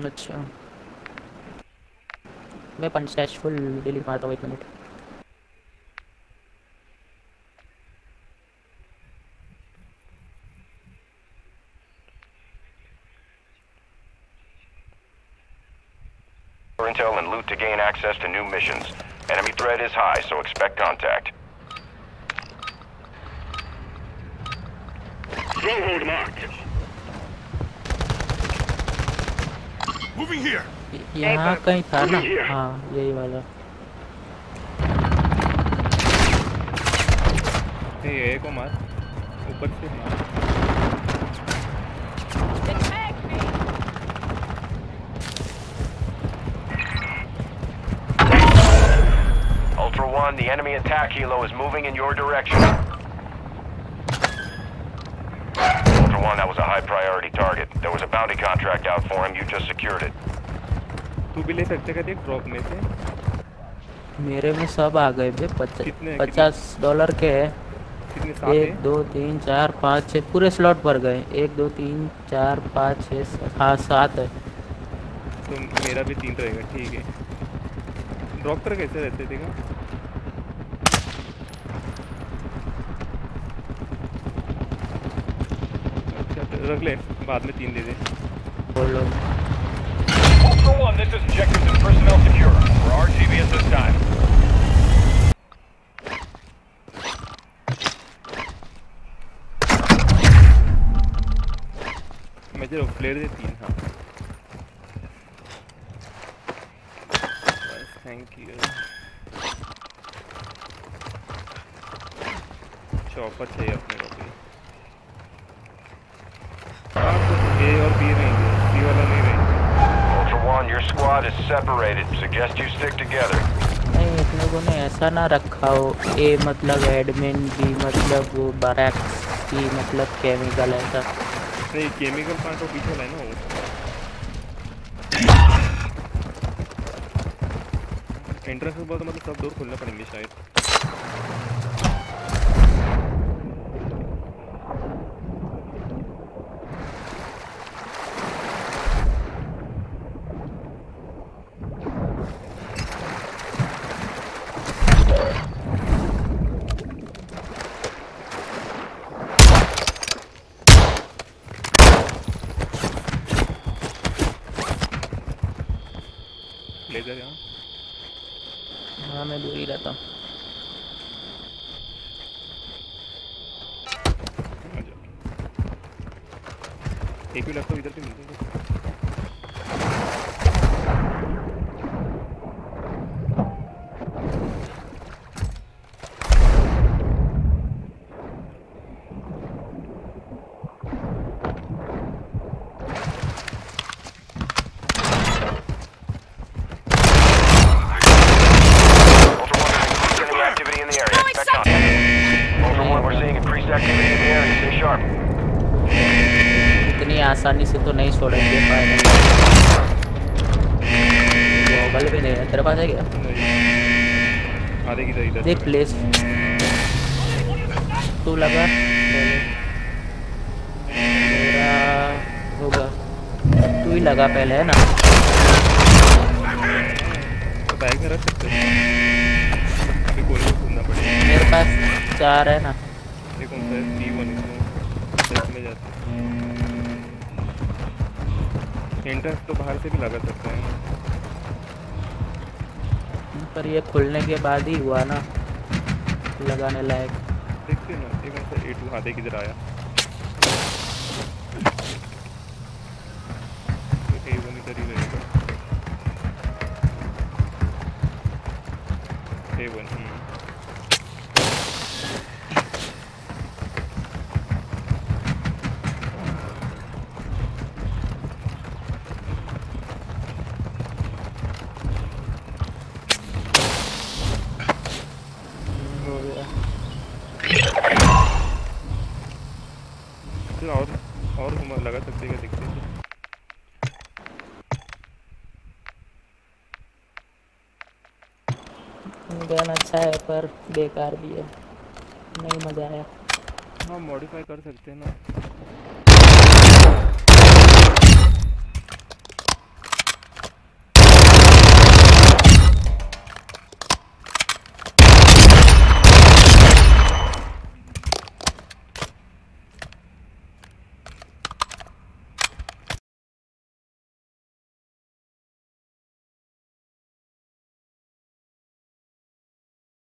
अच्छा मैं पंच full delete मारता हूँ 1 minute. Intel and loot to gain access to new missions. Enemy threat is high, so expect contact. Stronghold marked. Moving here. यहाँ कहीं था ना? हाँ यही वाला। ये को मार ऊपर से मार। Ultra One, the enemy attack helo is moving in your direction. Ultra One, that was a high priority target. There was a bounty contract out for him. You just secured it. तू भी ले सकते का देख drop में से। मेरे में सब आ गए बे। $50 के है। 1 2 3 4 5 6 पूरे स्लॉट भर गए। 1 2 3 4 5 6 हाँ 7 है। तो मेरा भी 3 रहेगा ठीक है। ड्रॉप कर कैसे रहते थे का? अच्छा रख ले बाद में 3 दे दे। बोलो। Ultra One, this is objectives and personnel secure. We're RTV at this time. मैं जो फ्लेयर दे 3 हाँ। बस थैंक यू। चौपर चाहिए अपने को भी। A और B रहेंगे, C वाला नहीं रहेंगे। Ultra One, your squad is separated. Suggest you stick together. नहीं इतने को ने ऐसा ना रखा हो। A मतलब एडमिन, B मतलब वो बैरक्स, C मतलब केमिकल ऐसा। नहीं केमिकल प्लांट तो पीछे है ना वो। एंट्रेंस के बाद मतलब सब डोर खोलना पड़ेंगे शायद। लेजर यहाँ। हाँ मैं दूर ही रहता हूँ। एक भी लगता इधर पे मिलता है। इतनी आसानी से तो नहीं छोड़ेंगे फाइनल। ग्लोबल भी नहीं है तेरे पास है क्या? आधे की इधर देख प्लेस तू लगा मेरा होगा। तू ही लगा पहले है ना? तो बैग में रख सकते हो। अभी गोली घूमना पड़ेगा। मेरे पास 4 है ना। ये कौन सा है? D1 इसमें जाते हैं। एंट्रेंस तो बाहर से भी लगा सकते हैं पर ये खुलने के बाद ही हुआ ना लगाने लायक। देखते हैं ना। ये कौन सा A2 आधे किधर आया? A1 इधर ही रहेगा। A1 और घुमा लगा सकते हैं दिखते हैं। गन अच्छा है पर बेकार भी है। नहीं मजा आया। हाँ मॉडिफाई कर सकते हैं ना।